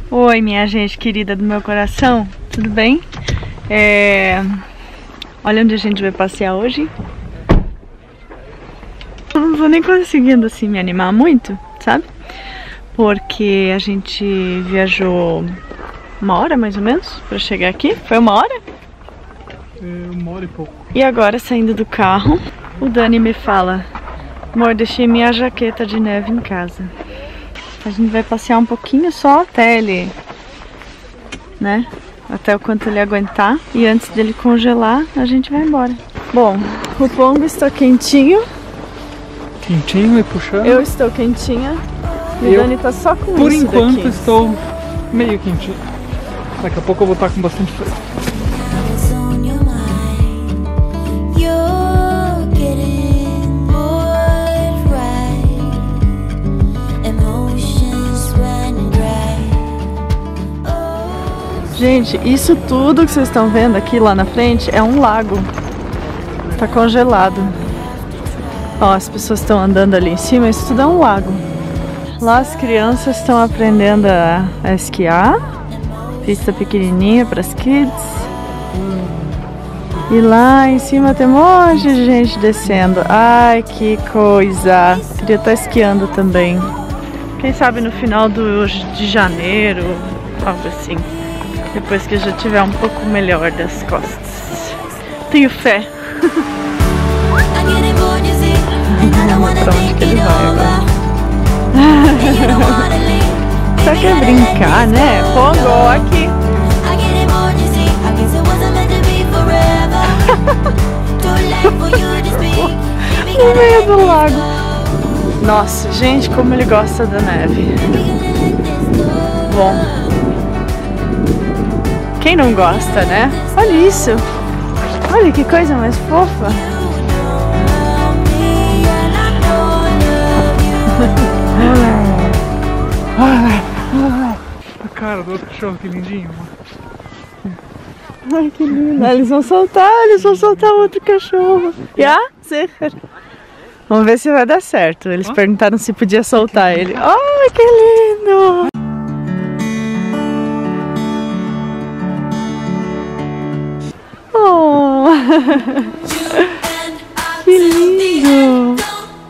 Oi, minha gente querida do meu coração, tudo bem? Olha onde a gente vai passear hoje. Eu não tô nem conseguindo assim me animar muito, sabe? Porque a gente viajou 1 hora mais ou menos pra chegar aqui. Foi 1 hora? 1 hora e pouco. E agora saindo do carro, o Dani me fala: amor, deixei minha jaqueta de neve em casa. A gente vai passear um pouquinho só até ele, né? Até o quanto ele aguentar. E antes dele congelar, a gente vai embora. Bom, o Pongo está quentinho. Quentinho e puxando. Eu estou quentinha. E o Dani tá só com por isso enquanto daqui. estou meio quentinho. Daqui a pouco eu vou estar com bastante frio. Gente, isso tudo que vocês estão vendo aqui lá na frente é um lago. Tá congelado. Ó, as pessoas estão andando ali em cima, isso tudo é um lago. Lá as crianças estão aprendendo a esquiar. Pista pequenininha para as kids. E lá em cima tem um monte de gente descendo. Ai, que coisa! Queria estar esquiando também. Quem sabe no final de janeiro, algo assim. Depois que eu já tiver um pouco melhor das costas. Tenho fé. Pra onde que ele vai agora? Só quer brincar, né? Pongo, aqui. No meio do lago. Nossa, gente, como ele gosta da neve. Bom, quem não gosta, né? Olha isso. Olha que coisa mais fofa. A cara do outro cachorro, que lindinho. Ai, que lindo. Eles vão soltar o outro cachorro. Já? Sicher. Vamos ver se vai dar certo. Eles perguntaram se podia soltar ele. Ai, que lindo. Oh. Que lindo.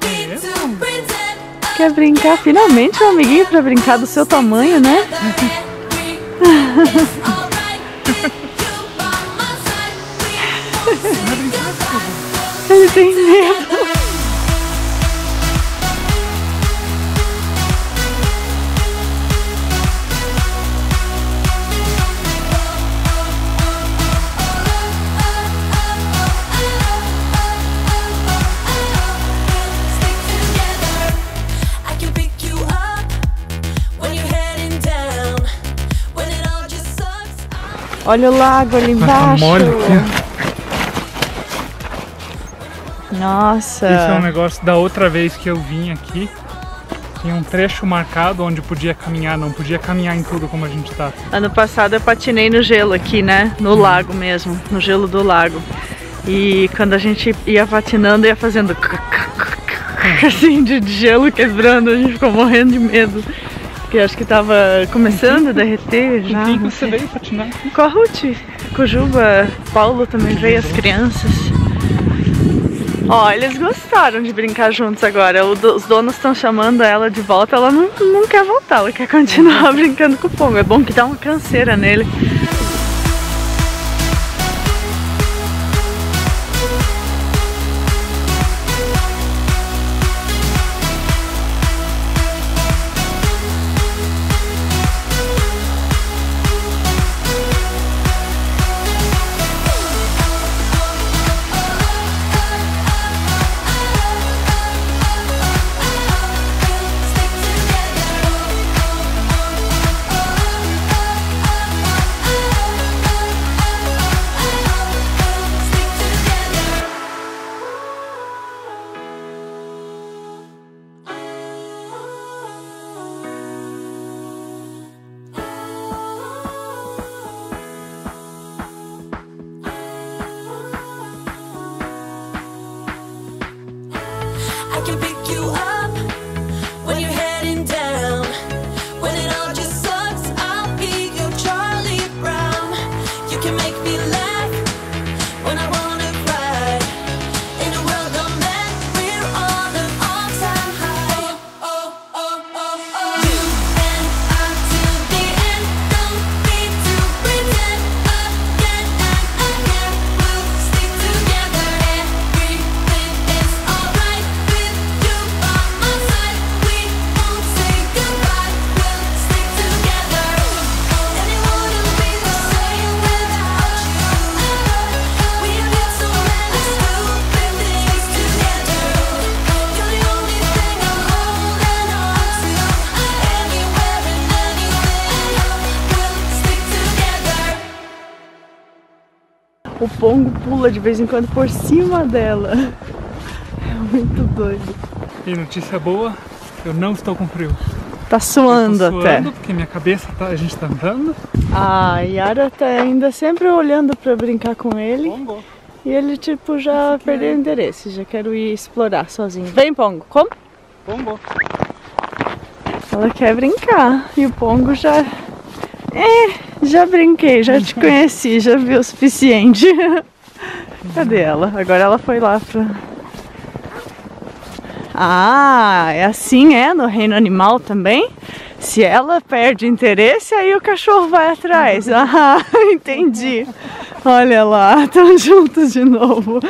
Quer brincar? Finalmente um amiguinho pra brincar do seu tamanho, né? Ele tem medo. Olha o lago ali embaixo. Nossa. Esse é um negócio da outra vez que eu vim aqui. Tinha um trecho marcado onde podia caminhar, não podia caminhar em tudo como a gente tá. Ano passado eu patinei no gelo aqui, né? No lago mesmo, no gelo do lago. E quando a gente ia patinando, ia fazendo assim de gelo quebrando, a gente ficou morrendo de medo. Porque acho que tava começando a derreter já. Quem você veio patinar? Com a Ruth, com o Juba, Paulo também veio, as crianças. Ó, eles gostaram de brincar juntos agora. Os donos estão chamando ela de volta, ela não quer voltar, ela quer continuar brincando com o Pongo. É bom que dá uma canseira nele. O pongo pula de vez em quando por cima dela. É muito doido. E notícia boa, eu não estou com frio. Tá suando eu tô até. suando porque minha cabeça tá, a gente tá andando. A Yara tá ainda sempre olhando pra brincar com ele. Pongo. E ele tipo já perdeu o interesse, já quero ir explorar sozinho. Vem, Pongo, como? Pongo. Ela quer brincar e o Pongo já... já brinquei, já te conheci, já vi o suficiente. Cadê ela? Agora ela foi lá pra... Ah, é assim no reino animal também? Se ela perde interesse, aí o cachorro vai atrás. Ah, entendi. Olha lá, estão juntos de novo.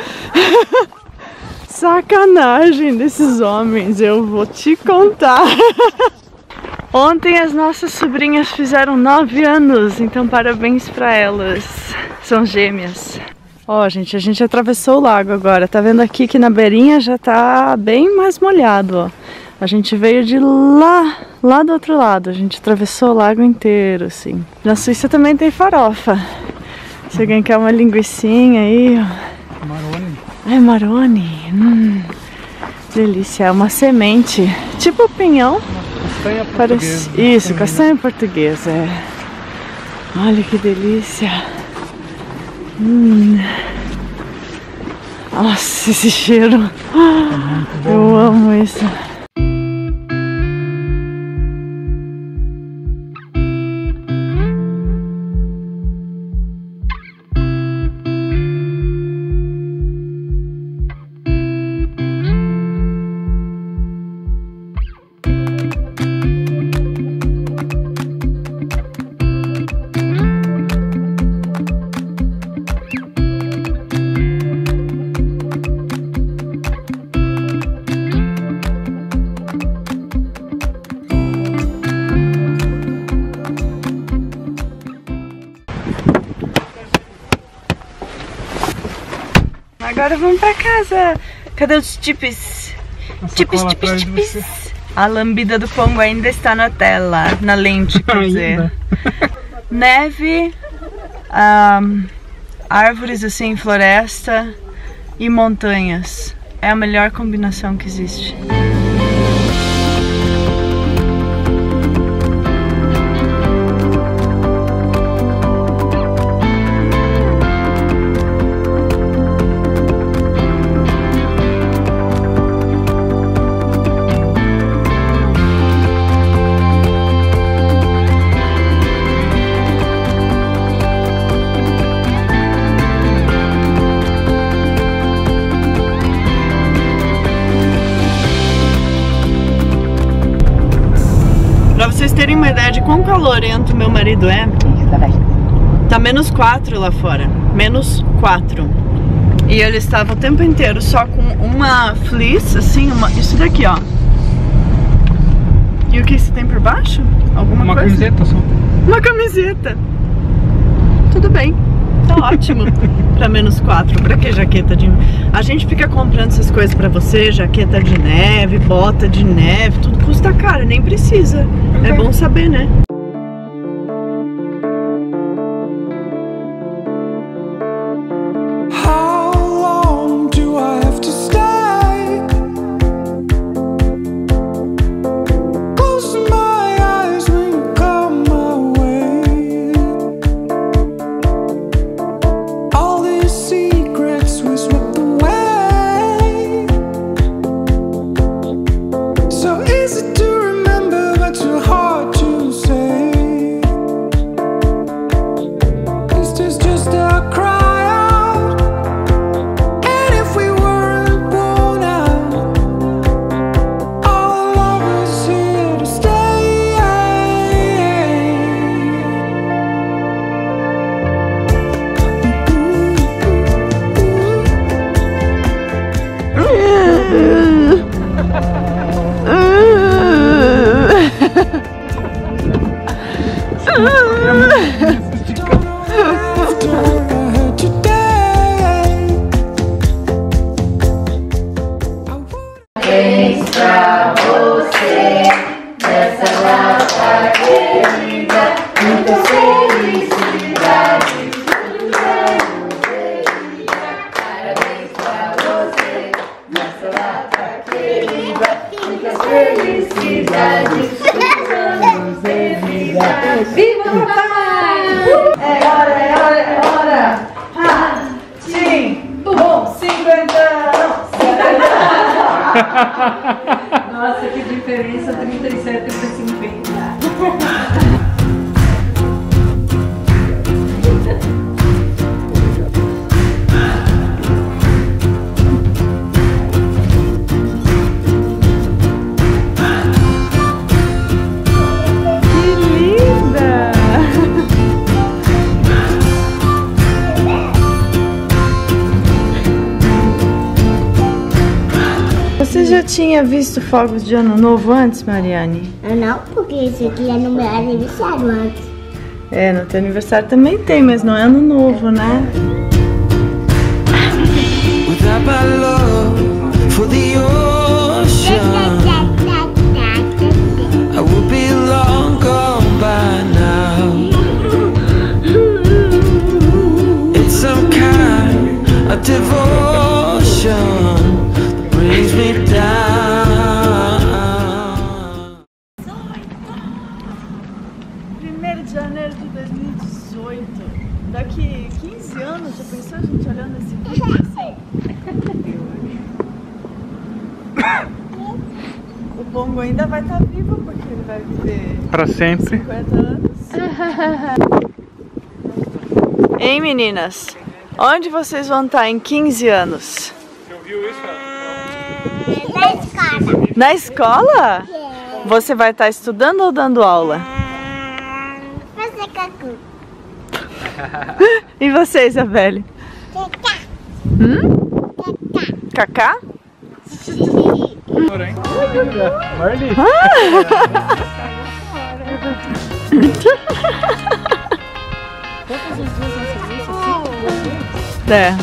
Sacanagem desses homens, eu vou te contar. Ontem as nossas sobrinhas fizeram 9 anos, então parabéns pra elas. São gêmeas. Ó, gente, a gente atravessou o lago agora. Tá vendo aqui que na beirinha já tá bem mais molhado, ó. A gente veio de lá do outro lado. A gente atravessou o lago inteiro, assim. Na Suíça também tem farofa. Se alguém quer uma linguicinha aí, ó. Maroni. É maroni. Delícia, é uma semente. Tipo pinhão. Castanha portuguesa. Isso, castanha portuguesa. É. Olha que delícia. Nossa, esse cheiro. Eu amo isso. Agora vamos pra casa. Cadê os chips? Chips. A lambida do Pongo ainda está na tela, na lente, quer dizer. Neve, árvores assim, floresta e montanhas. É a melhor combinação que existe. Pra vocês terem uma ideia de quão calorento meu marido é, tá -4 lá fora, -4. E ele estava o tempo inteiro só com uma fleece, assim, isso daqui, ó. E o que você tem por baixo? Alguma Uma coisa? camiseta só. Uma camiseta. Tudo bem, tá ótimo. Pra -4, pra que jaqueta de... A gente fica comprando essas coisas pra você, jaqueta de neve, bota de neve, tudo custa caro, nem precisa. É bom saber, né? Feliz pra você, nessa data querida, muitas felicidades, muitos anos É hora! Sim! Bom, 50! Nossa, que diferença, 37 para 50. Você já tinha visto fogos de ano novo antes, Mariane? Eu não, porque esse aqui é no meu aniversário antes. É, no teu aniversário também tem, mas não é ano novo, né? Without my love for the ocean, I would be long gone by now. It's some kind of devotion that brings me down. 1º de janeiro de 2018. Daqui 15 anos, já pensou a gente olhando esse vídeo assim? O Pongo ainda vai estar vivo porque ele vai viver Pra sempre. 50 anos. Hein, meninas? Onde vocês vão estar em 15 anos? Você ouviu isso? Na escola. Na escola? Você vai estar estudando ou dando aula? Fazer cacu. E você, Isabelle? Cacá? Marli. É.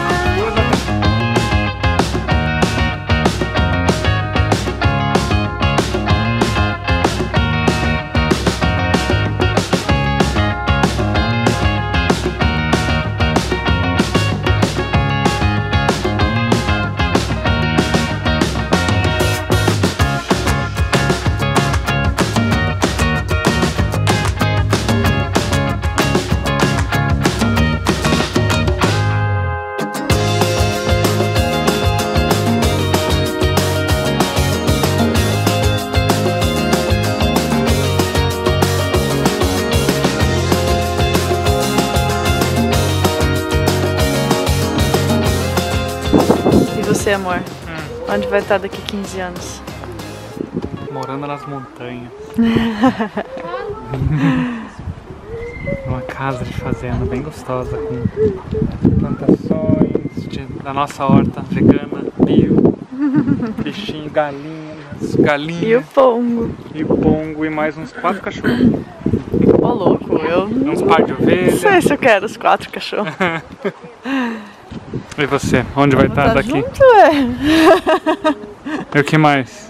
Você, amor? Onde vai estar daqui 15 anos? Morando nas montanhas. Uma casa de fazenda bem gostosa, com plantações da nossa horta vegana, bio, bichinho, galinhas. E o Pongo? E o Pongo e mais uns 4 cachorros. Ô, louco, eu Uns par de não ovelhas. sei se eu quero os 4 cachorros. E você? Onde vai estar daqui? Junto, E o que mais?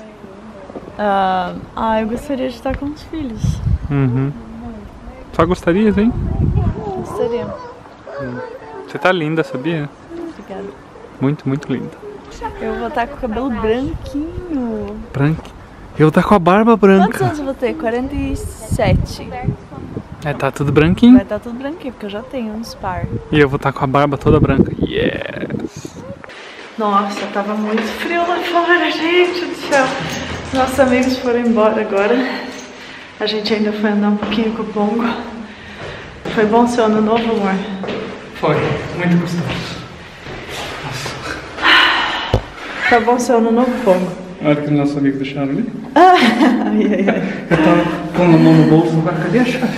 eu gostaria de estar com os filhos. Uhum. Só gostarias, hein? Gostaria. Você tá linda, sabia? Obrigada. Muito, muito linda. Eu vou estar com o cabelo branquinho. Branca. Eu vou estar com a barba Quantos branca. anos eu vou ter? 47. É, tá tudo branquinho. Vai estar tudo branquinho, porque eu já tenho uns par. E eu vou estar com a barba toda branca. Yes! Nossa, tava muito frio lá fora, gente do céu. Nossos amigos foram embora agora. A gente ainda foi andar um pouquinho com o Pongo. Foi bom seu ano novo, amor? Foi, muito gostoso. Foi bom seu ano novo, Pongo? Olha que os nossos amigos deixaram ali. Ai, ai, ai. Eu tava pondo a mão no bolso, agora cadê a chave?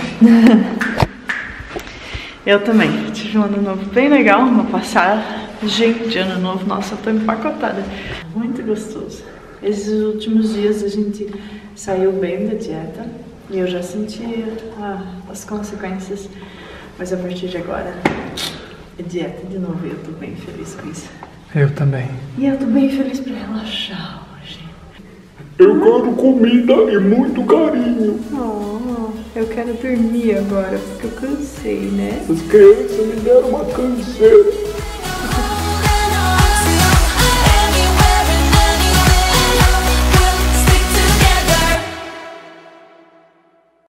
Eu também. Tive um ano novo bem legal, uma passagem de ano novo. Nossa, eu tô empacotada. Muito gostoso. Esses últimos dias a gente saiu bem da dieta e eu já senti as consequências. Mas a partir de agora, é dieta de novo e eu tô bem feliz com isso. Eu também. E eu tô bem feliz pra relaxar hoje. Eu quero comida e muito carinho. Oh, eu quero dormir agora porque eu cansei, né? As crianças me deram uma canseira.